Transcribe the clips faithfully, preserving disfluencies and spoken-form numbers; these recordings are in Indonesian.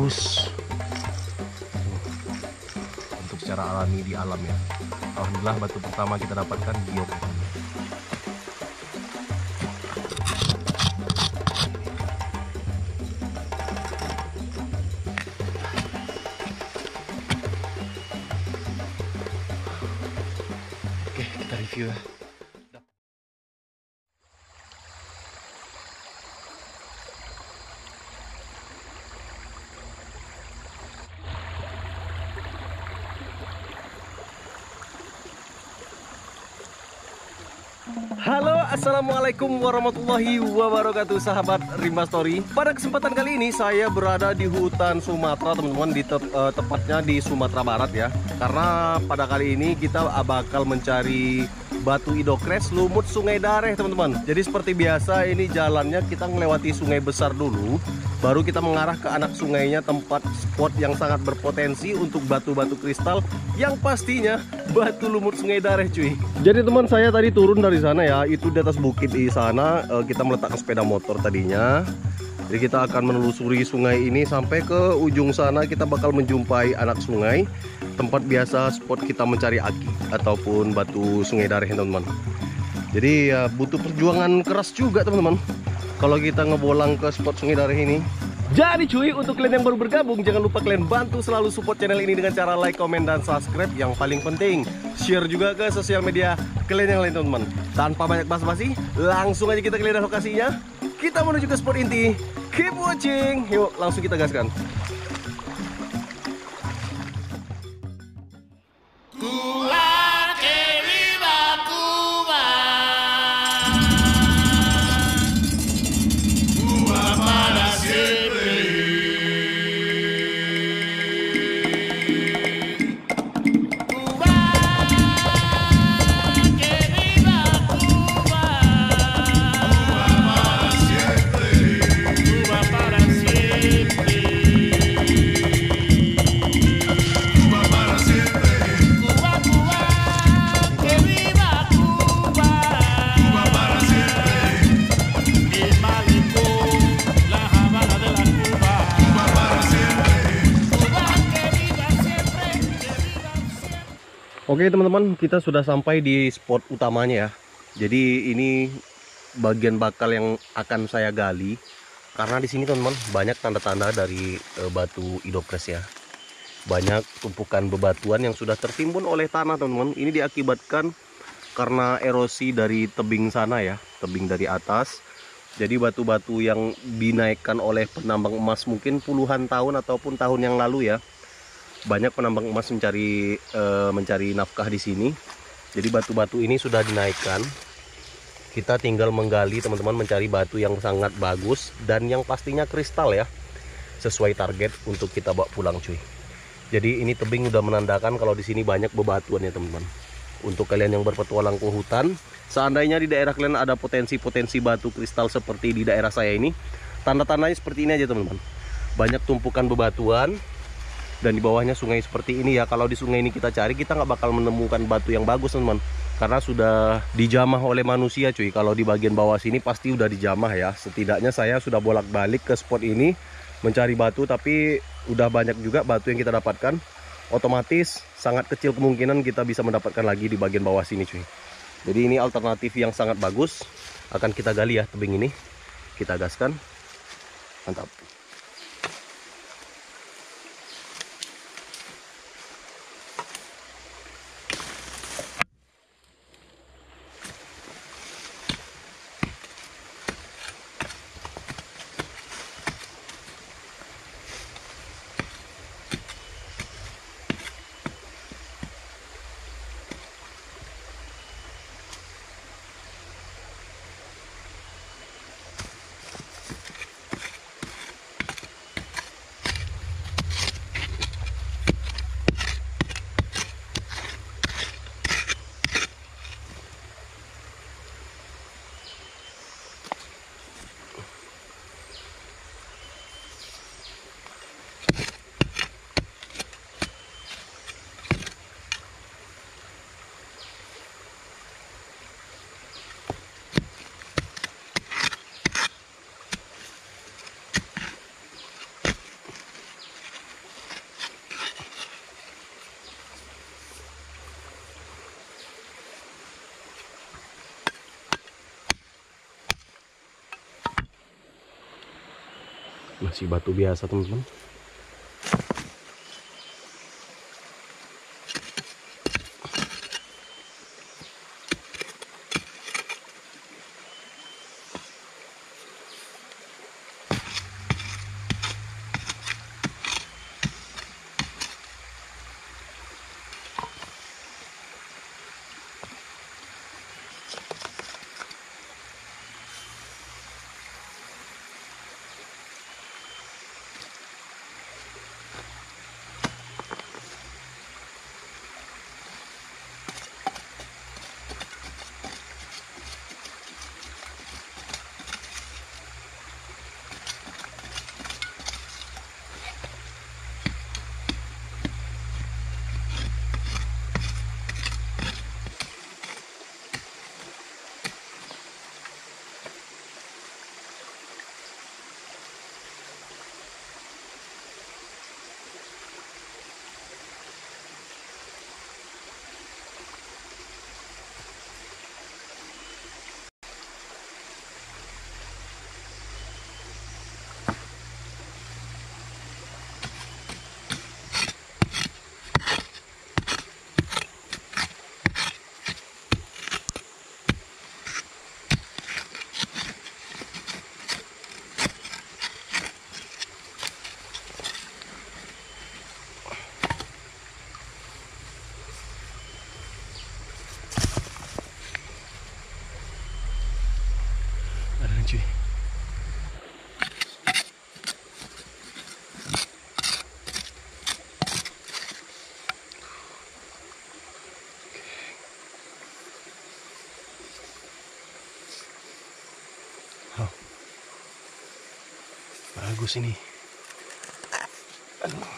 bagus untuk secara alami di alam ya. Alhamdulillah batu pertama kita dapatkan giok. Oke, kita review ya. Halo, assalamualaikum warahmatullahi wabarakatuh, sahabat Rimba Story. Pada kesempatan kali ini saya berada di hutan Sumatera, teman-teman, di te uh, tepatnya di Sumatera Barat ya. Karena pada kali ini kita bakal mencari batu idokres lumut Sungai Dareh, teman-teman. Jadi seperti biasa ini jalannya kita melewati sungai besar dulu, baru kita mengarah ke anak sungainya, tempat spot yang sangat berpotensi untuk batu-batu kristal yang pastinya batu lumut Sungai Dareh, cuy. Jadi teman, saya tadi turun dari sana ya, itu di atas bukit di sana kita meletakkan sepeda motor tadinya. Jadi kita akan menelusuri sungai ini sampai ke ujung sana, kita bakal menjumpai anak sungai, tempat biasa spot kita mencari aki ataupun batu Sungai Dareh, teman-teman. Jadi ya butuh perjuangan keras juga, teman-teman, kalau kita ngebolang ke spot Sungai Dareh ini. Jadi cuy, untuk kalian yang baru bergabung, jangan lupa kalian bantu selalu support channel ini dengan cara like, comment, dan subscribe. Yang paling penting, share juga ke sosial media kalian yang lain, teman-teman. Tanpa banyak basa-basi, langsung aja kita ke lihat lokasinya. Kita menuju ke spot inti. Keep watching. Yuk, langsung kita gaskan. Oke teman-teman, kita sudah sampai di spot utamanya ya. Jadi ini bagian bakal yang akan saya gali. Karena di sini teman-teman banyak tanda-tanda dari e, batu idokres ya. Banyak tumpukan bebatuan yang sudah tertimbun oleh tanah, teman-teman. Ini diakibatkan karena erosi dari tebing sana ya, tebing dari atas. Jadi batu-batu yang dinaikkan oleh penambang emas mungkin puluhan tahun ataupun tahun yang lalu ya. Banyak penambang emas mencari e, mencari nafkah di sini. Jadi batu-batu ini sudah dinaikkan. Kita tinggal menggali, teman-teman, mencari batu yang sangat bagus dan yang pastinya kristal ya, sesuai target untuk kita bawa pulang, cuy. Jadi ini tebing udah menandakan kalau di sini banyak bebatuan ya, teman-teman. Untuk kalian yang berpetualang ke hutan, seandainya di daerah kalian ada potensi-potensi batu kristal seperti di daerah saya ini, tanda-tandanya seperti ini aja, teman-teman. Banyak tumpukan bebatuan. Dan di bawahnya sungai seperti ini ya. Kalau di sungai ini kita cari, kita nggak bakal menemukan batu yang bagus, teman-teman, karena sudah dijamah oleh manusia, cuy. Kalau di bagian bawah sini pasti udah dijamah ya. Setidaknya saya sudah bolak-balik ke spot ini mencari batu, tapi udah banyak juga batu yang kita dapatkan. Otomatis sangat kecil kemungkinan kita bisa mendapatkan lagi di bagian bawah sini, cuy. Jadi ini alternatif yang sangat bagus. Akan kita gali ya tebing ini. Kita gaskan. Mantap. Masih batu biasa teman-teman. Cuy. Oh. Bagus ini. Aduh.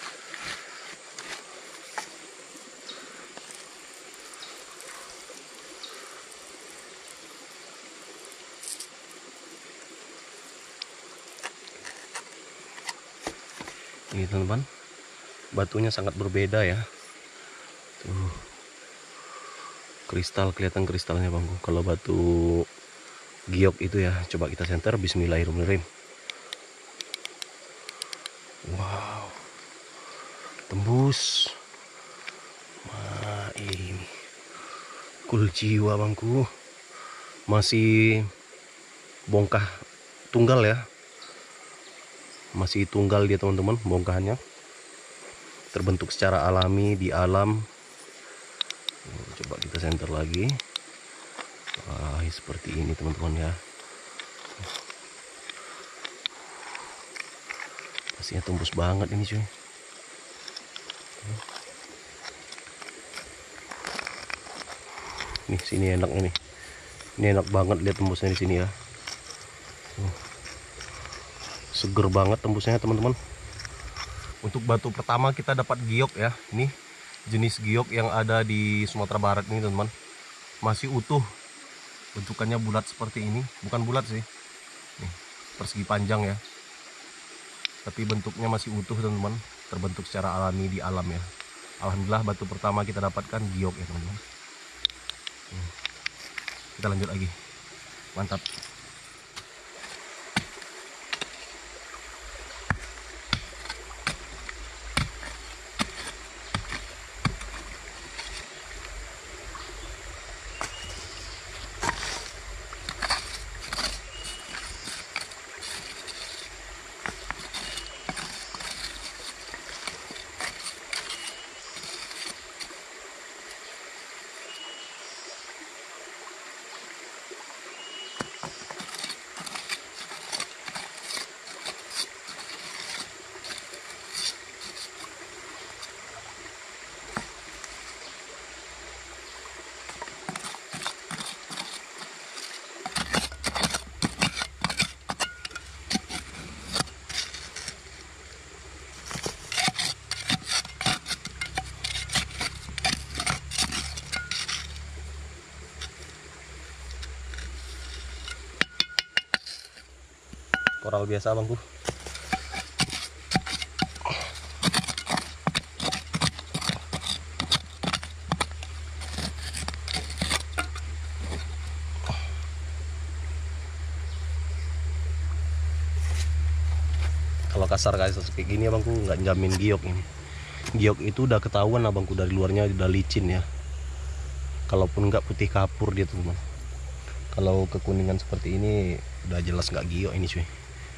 Ini teman-teman, batunya sangat berbeda ya. Tuh, kristal, kelihatan kristalnya bangku. Kalau batu giok itu ya, coba kita senter. Bismillahirrahmanirrahim. Wow, tembus. Wah, ini kul jiwa bangku. Masih bongkah tunggal ya. Masih tunggal dia teman-teman, bongkahannya terbentuk secara alami di alam. Coba kita senter lagi. Wah, seperti ini teman-teman ya. Pastinya tembus banget ini cuy. Nih sini enak ini. Ini enak banget lihat tembusnya di sini ya. Seger banget tembusnya teman-teman. Untuk batu pertama kita dapat giok ya. Ini jenis giok yang ada di Sumatera Barat ini teman-teman. Masih utuh. Bentukannya bulat seperti ini. Bukan bulat sih. Nih, persegi panjang ya. Tapi bentuknya masih utuh teman-teman. Terbentuk secara alami di alam ya. Alhamdulillah batu pertama kita dapatkan giok ya teman-teman. Kita lanjut lagi. Mantap. Koral biasa bangku. kasar guys kayak gini abangku, nggak jamin giok ini. Giok itu udah ketahuan abangku, dari luarnya udah licin ya. Kalaupun nggak putih kapur dia tuh, kalau kekuningan seperti ini udah jelas nggak giok ini cuy.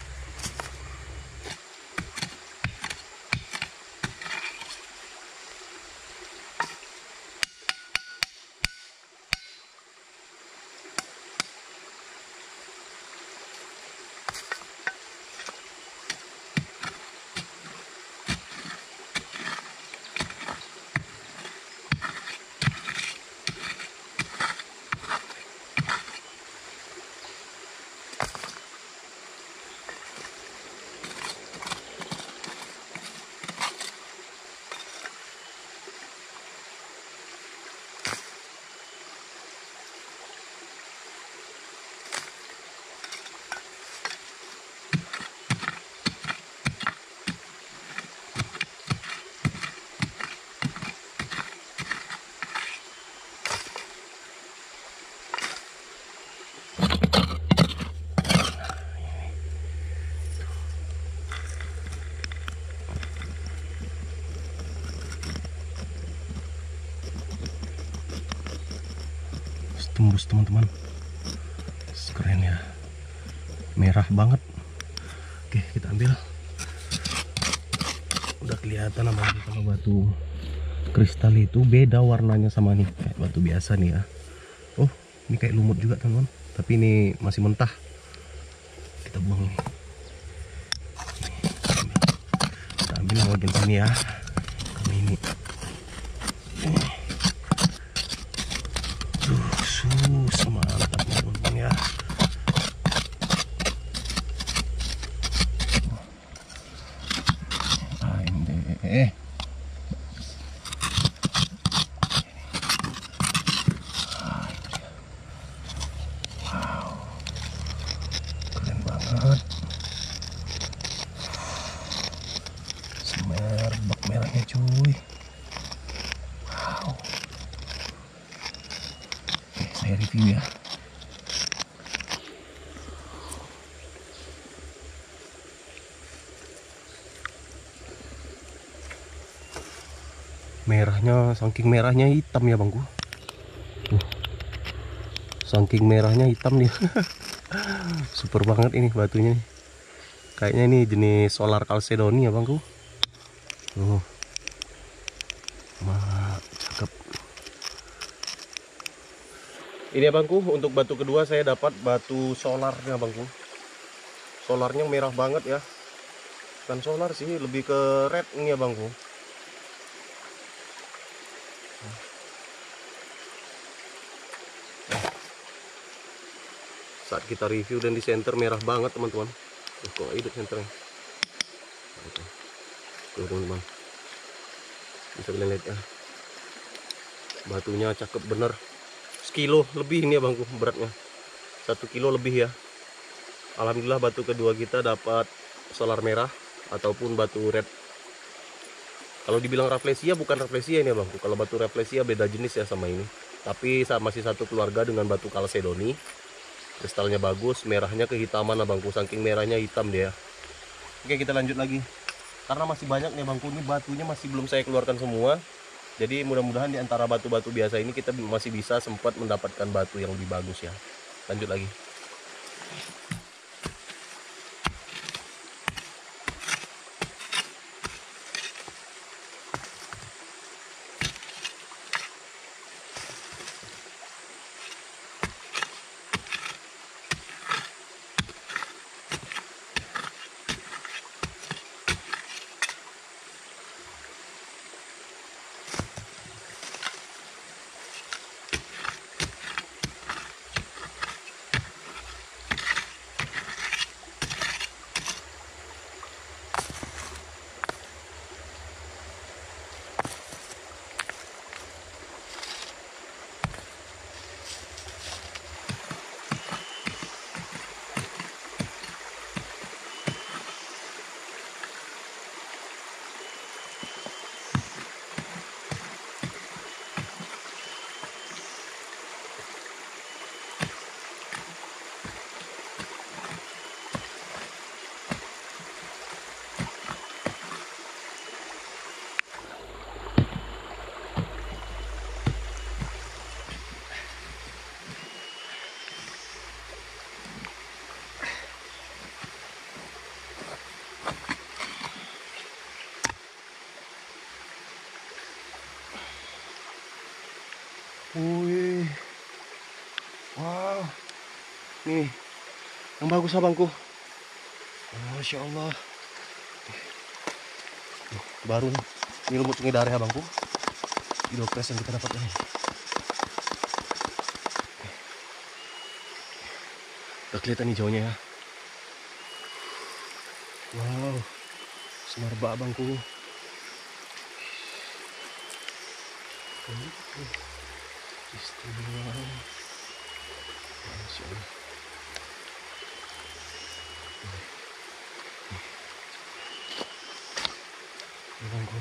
Tembus teman-teman, keren ya, merah banget. Oke kita ambil, udah kelihatan apa kalau batu kristal itu beda warnanya sama nih kayak batu biasa nih ya. Oh ini kayak lumut juga teman-teman, tapi ini masih mentah, kita buang nih. Kita ambil yang bagian sini ya, kali ini semangat teman-teman ya. Eh wow, keren banget. Semerbak merahnya cuy. Wow. Oke, saya review ya. Merahnya, saking merahnya hitam ya bangku. Tuh. Saking merahnya hitam nih. Super banget ini batunya nih. Kayaknya ini jenis solar chalcedony ya bangku. Tuh. Wah, cakep. Ini ya bangku, untuk batu kedua saya dapat batu solarnya bangku. Solarnya merah banget ya. Bukan solar sih, lebih ke red ini ya bangku. Saat kita review dan di center merah banget teman-teman. Tuh, kok hidup senternya. Tuh teman-teman, bisa kalian lihat ya, batunya cakep bener. Sekilo lebih ini ya bangku beratnya, satu kilo lebih ya. Alhamdulillah batu kedua kita dapat solar merah ataupun batu red. Kalau dibilang rafflesia, bukan rafflesia ini ya bangku. Kalau batu rafflesia beda jenis ya sama ini, tapi masih satu keluarga dengan batu chalcedony. Kristalnya bagus, merahnya kehitaman abangku, saking merahnya hitam dia. Oke kita lanjut lagi, karena masih banyak nih bangku, ini batunya masih belum saya keluarkan semua. Jadi mudah-mudahan di antara batu-batu biasa ini kita masih bisa sempat mendapatkan batu yang lebih bagus ya. Lanjut lagi. Wih. Wow. Nih, yang bagus abangku. Masya Allah. Baru nih. Ini lumut sungai Dareh abangku. Hidrokres yang kita dapat ini. Udah kelihatan hijaunya ya. Wow. Semerbak abangku. Istimewa. Masya Allah. Bangku.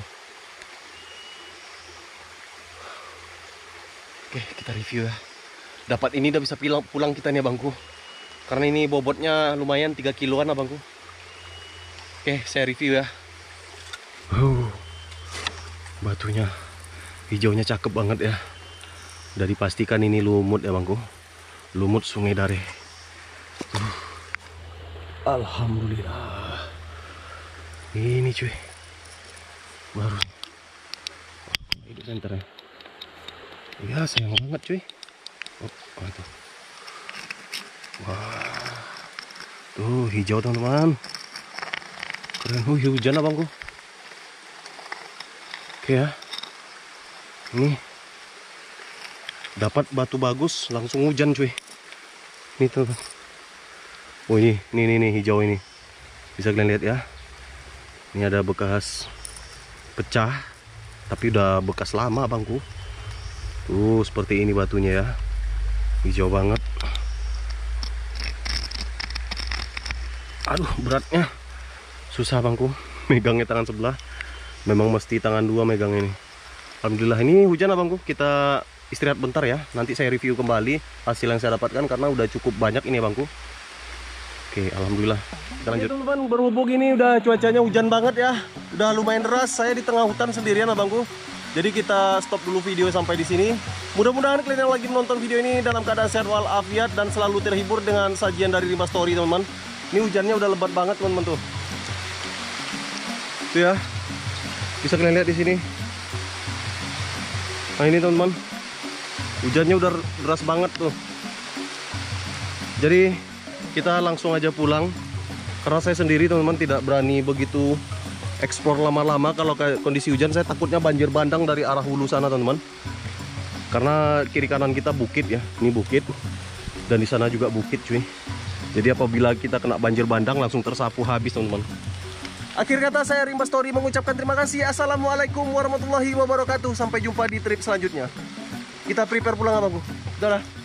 Oke, kita review ya. Dapat ini udah bisa pulang, pulang kita nih abangku. Karena ini bobotnya lumayan tiga kiloan abangku. Oke, saya review ya. Uh, batunya hijaunya cakep banget ya. Udah dipastikan ini lumut ya bangku. Lumut Sungai Dareh. Uh. Alhamdulillah. Ini cuy. Baru. Hidup center ya. Ya sayang banget cuy. Oh, oh itu. Wah. Tuh hijau teman-teman. Keren. Uh, hujan abangku. Oke ya. Ini dapat batu bagus langsung hujan cuy. Ini tuh. Oh ini, ini, ini, ini hijau ini. Bisa kalian lihat ya. Ini ada bekas pecah, tapi udah bekas lama bangku. Tuh seperti ini batunya ya. Hijau banget. Aduh beratnya. Susah bangku. Megangnya tangan sebelah. Memang mesti tangan dua megang ini. Alhamdulillah ini hujan abangku. Kita istirahat bentar ya. Nanti saya review kembali hasil yang saya dapatkan karena udah cukup banyak ini abangku. Oke, alhamdulillah. Kita lanjut. Oke, teman-teman, berhubung ini udah cuacanya hujan banget ya. Udah lumayan deras. Saya di tengah hutan sendirian abangku. Jadi kita stop dulu video sampai di sini. Mudah-mudahan kalian yang lagi menonton video ini dalam keadaan sehat walafiat dan selalu terhibur dengan sajian dari Rimba Story, teman-teman. Ini hujannya udah lebat banget, teman-teman tuh. Tuh ya. Bisa kalian lihat di sini. Nah, ini teman-teman. Hujannya udah deras banget tuh. Jadi kita langsung aja pulang. Karena saya sendiri teman-teman tidak berani begitu eksplor lama-lama. Kalau kayak kondisi hujan saya takutnya banjir bandang dari arah hulu sana teman-teman. Karena kiri kanan kita bukit ya. Ini bukit. Dan di sana juga bukit cuy. Jadi apabila kita kena banjir bandang langsung tersapu habis teman-teman. Akhir kata saya Rimba Story mengucapkan terima kasih. Assalamualaikum warahmatullahi wabarakatuh. Sampai jumpa di trip selanjutnya. Kita prepare pulang abangku. Udah lah.